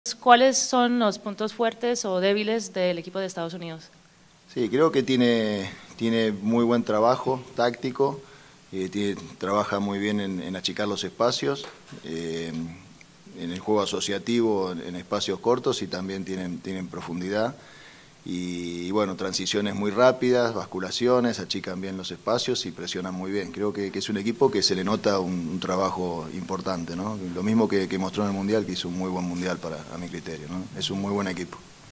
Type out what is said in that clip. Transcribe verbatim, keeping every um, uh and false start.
¿Cuáles son los puntos fuertes o débiles del equipo de Estados Unidos? Sí, creo que tiene, tiene muy buen trabajo táctico, eh, tiene, trabaja muy bien en, en achicar los espacios, eh, en el juego asociativo en, en espacios cortos y también tienen, tienen profundidad. Y, y bueno, transiciones muy rápidas, basculaciones, achican bien los espacios y presionan muy bien. Creo que, que es un equipo que se le nota un, un trabajo importante, ¿no? Lo mismo que, que mostró en el Mundial, que hizo un muy buen Mundial para, a mi criterio, ¿no? Es un muy buen equipo.